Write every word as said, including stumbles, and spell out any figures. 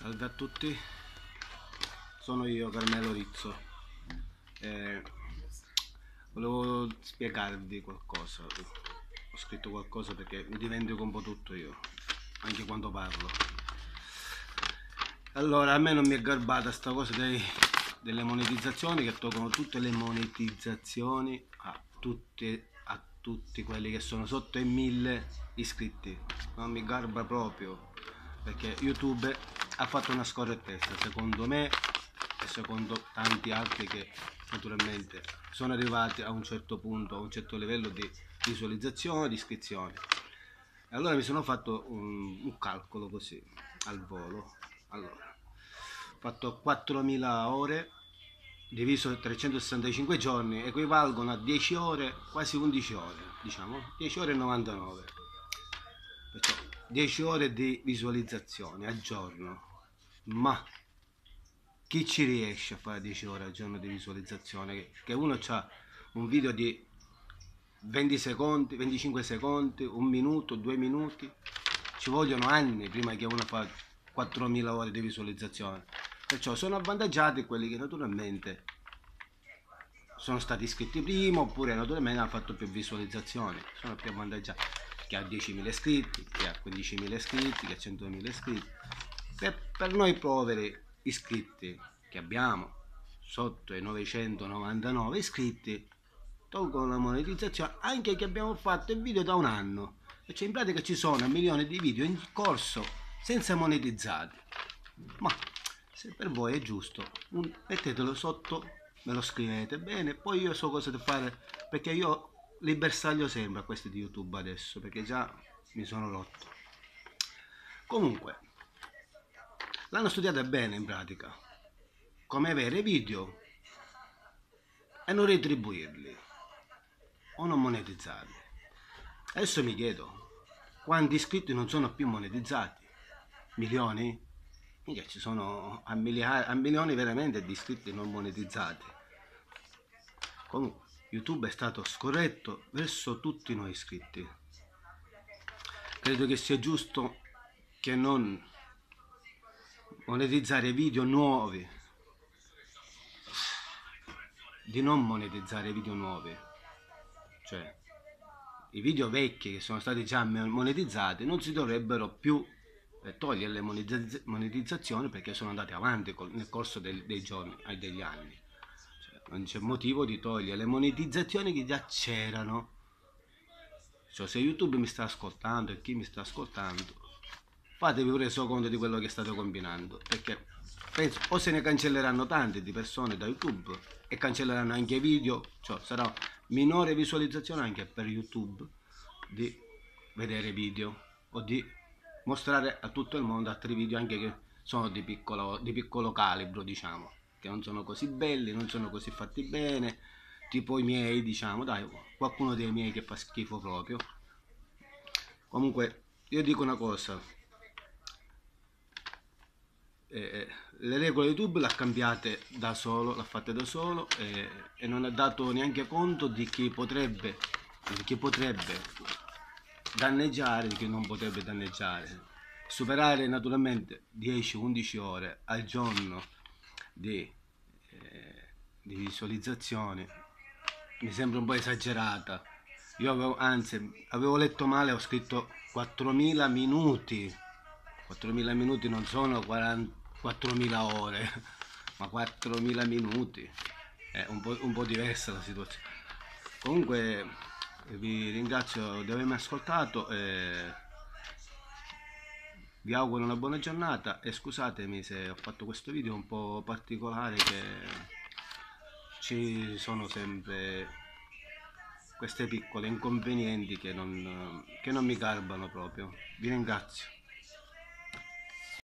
Salve a tutti, sono io Carmelo Rizzo. Eh, volevo spiegarvi qualcosa. Ho scritto qualcosa perché mi dimentico un po' tutto io, anche quando parlo. Allora, a me non mi è garbata sta cosa dei, delle monetizzazioni, che tolgono tutte le monetizzazioni a tutti, a tutti quelli che sono sotto i mille iscritti. Non mi garba proprio, perché YouTube ha fatto una scorrettezza, secondo me e secondo tanti altri che naturalmente sono arrivati a un certo punto, a un certo livello di visualizzazione, di iscrizioni. E allora mi sono fatto un, un calcolo così, al volo. Allora, ho fatto quattromila ore diviso trecentosessantacinque giorni, equivalgono a dieci ore, quasi undici ore, diciamo, dieci ore e novantanove. Perciò dieci ore di visualizzazione al giorno. Ma chi ci riesce a fare dieci ore al giorno di visualizzazione? Che uno ha un video di venti secondi, venticinque secondi, un minuto, due minuti, ci vogliono anni prima che uno fa quattromila ore di visualizzazione. Perciò sono avvantaggiati quelli che naturalmente sono stati iscritti prima, oppure naturalmente hanno fatto più visualizzazioni, sono più avvantaggiati. Chi ha diecimila iscritti, chi ha quindicimila iscritti, chi ha centomila iscritti. Per, per noi poveri iscritti che abbiamo sotto i novecentonovantanove iscritti, tolgono la monetizzazione anche che abbiamo fatto il video da un anno, e cioè in pratica ci sono milioni di video in corso senza monetizzati. Ma se per voi è giusto, un, mettetelo sotto, me lo scrivete bene, poi io so cosa fare, perché io li bersaglio sempre a questi di YouTube adesso, perché già mi sono rotto. Comunque, l'hanno studiata bene in pratica, come avere video e non retribuirli o non monetizzarli. Adesso mi chiedo, quanti iscritti non sono più monetizzati? Milioni? Mica ci sono a, milia- a milioni veramente di iscritti non monetizzati. Comunque, YouTube è stato scorretto verso tutti noi iscritti. Credo che sia giusto che non monetizzare video nuovi, di non monetizzare video nuovi, cioè i video vecchi che sono stati già monetizzati non si dovrebbero più togliere le monetizzazioni, perché sono andati avanti nel corso dei, dei giorni e degli anni. Cioè, non c'è motivo di togliere le monetizzazioni che già c'erano. Cioè, se YouTube mi sta ascoltando e chi mi sta ascoltando, fatevi un resoconto di quello che state combinando, perché penso o se ne cancelleranno tante di persone da YouTube e cancelleranno anche i video, cioè sarà minore visualizzazione anche per YouTube di vedere video o di mostrare a tutto il mondo altri video anche che sono di piccolo, di piccolo calibro, diciamo, che non sono così belli, non sono così fatti bene, tipo i miei, diciamo, dai, qualcuno dei miei che fa schifo proprio. Comunque io dico una cosa, eh, le regole di YouTube le ha cambiate da solo, l'ha fatte da solo, eh, e non ha dato neanche conto di chi potrebbe, di chi potrebbe danneggiare, di chi non potrebbe danneggiare. Superare naturalmente dieci undici ore al giorno di, eh, di visualizzazioni mi sembra un po' esagerata. Io avevo, anzi, avevo letto male, ho scritto quattromila minuti. quattromila minuti non sono quattromila ore, ma quattromila minuti. È un po', un po' diversa la situazione. Comunque vi ringrazio di avermi ascoltato e vi auguro una buona giornata, e scusatemi se ho fatto questo video un po' particolare, che ci sono sempre queste piccole inconvenienti che non, che non mi garbano proprio. Vi ringrazio.